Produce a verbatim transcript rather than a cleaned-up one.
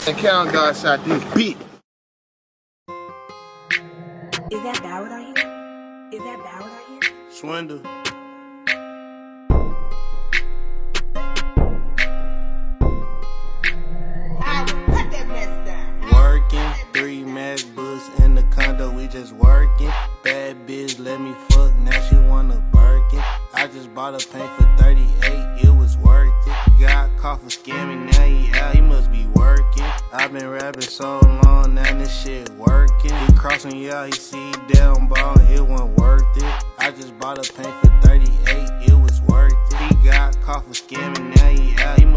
And Count God shot this beat. Is that Ballard out here? Is that Ballard out here? Swindle. I will cut that mess down. Working, three MacBooks in the condo, we just working. Bad bitch, let me fuck, now she wanna Birkin. I just bought a paint for thirty-eight, it was worth it. Got caught for scamming, now he out, he must be working. I've been rapping so long, now this shit working. He crossing, yeah, he see down ball, it wasn't worth it. I just bought a paint for thirty-eight, it was worth it. He got caught for scamming, now he out, he must